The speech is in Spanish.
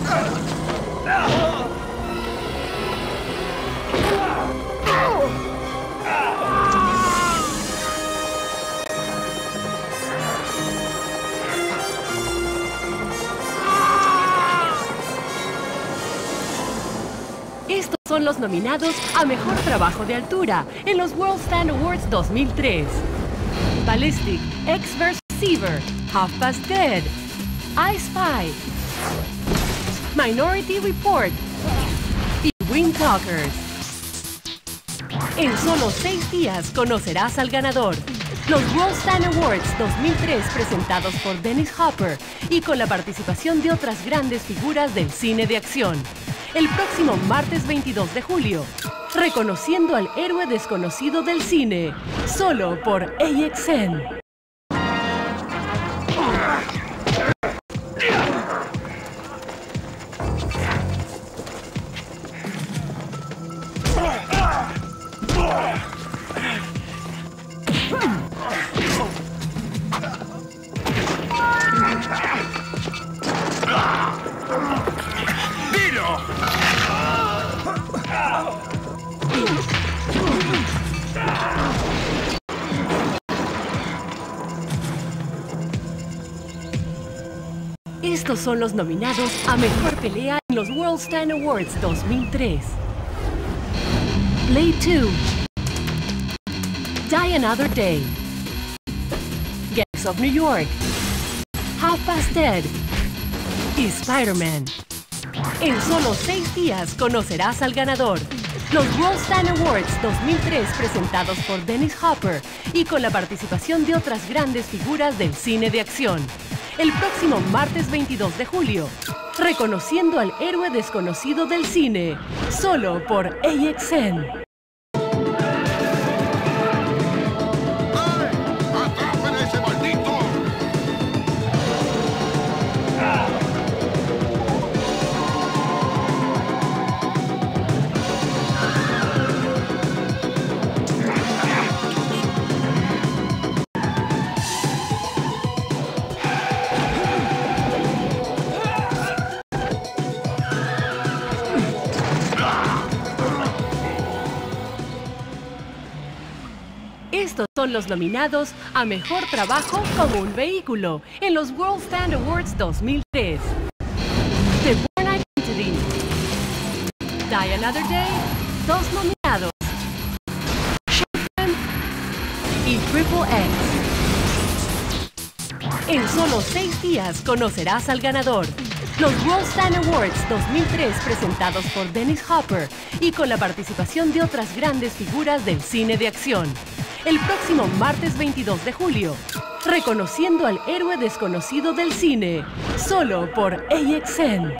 Estos son los nominados a Mejor Trabajo de Altura en los World Stand Awards 2003. Ballistic, X-Verse Receiver, Half Past Dead, I Spy, Minority Report y Wind Talkers. En solo 6 días conocerás al ganador. Los World Stand Awards 2003 presentados por Dennis Hopper y con la participación de otras grandes figuras del cine de acción. El próximo martes 22 de julio, reconociendo al héroe desconocido del cine, solo por AXN. Estos son los nominados a Mejor Pelea en los World Stand Awards 2003. Blade 2, Die Another Day, Gangs of New York, Half Past Dead y Spider-Man. En solo 6 días conocerás al ganador. Los World Stand Awards 2003 presentados por Dennis Hopper y con la participación de otras grandes figuras del cine de acción. El próximo martes 22 de julio, reconociendo al héroe desconocido del cine, solo por AXN. Estos son los nominados a Mejor Trabajo como un Vehículo en los World Stand Awards 2003. The Bourne Identity, Die Another Day, 2 nominados, Shotgun y Triple X. En solo 6 días conocerás al ganador. Los World Stand Awards 2003 presentados por Dennis Hopper y con la participación de otras grandes figuras del cine de acción. El próximo martes 22 de julio, reconociendo al héroe desconocido del cine, solo por AXN.